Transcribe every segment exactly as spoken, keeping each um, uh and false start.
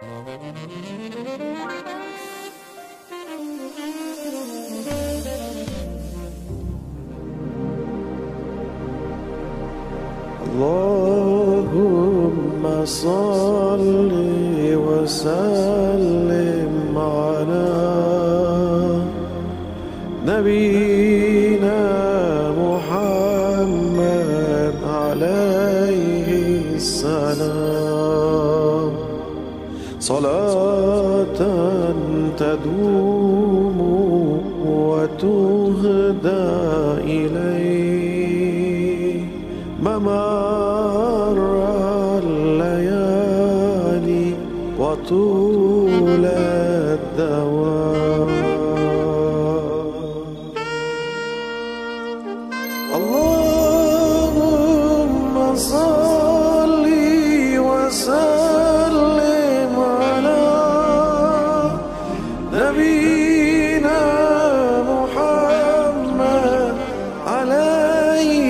Allahümme salli ve sellim ala Nebina Muhammed aleyhisselam Salaten tedumu ve tuhda ileyh ممر الليالي وطول الدوام اللهم صل وسلم على نبينا محمد عليه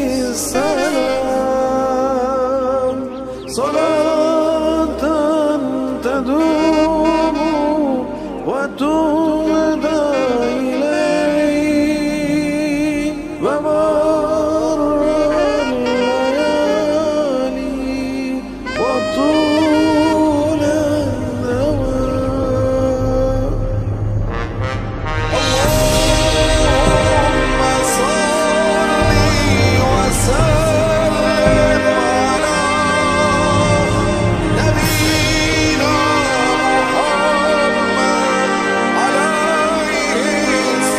السلام صلاة تدوم وتهدى إليه ومر الليالي وطول الدوام اللهم صل وسلم على نبينا محمد عليه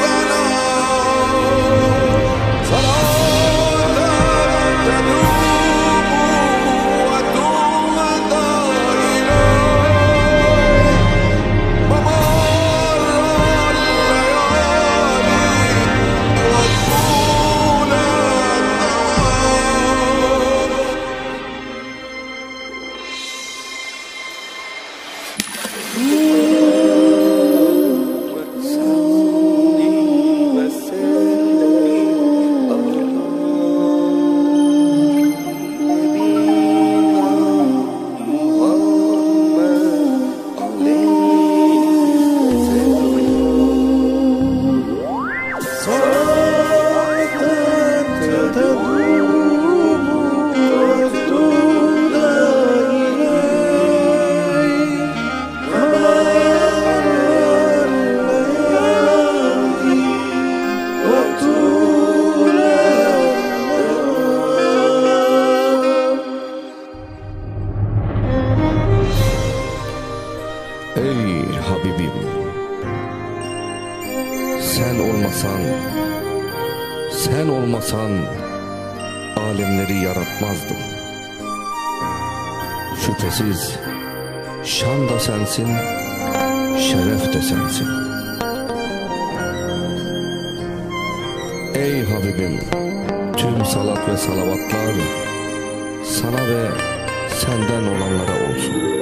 السلام صلاة تدوم وتهدى إليه ممر الليالي وطول Ey Habibim, sen olmasan, sen olmasan alemleri yaratmazdım. Şüphesiz şan da sensin, şeref de sensin. Ey Habibim, tüm salat ve salavatlar sana ve senden olanlara olsun.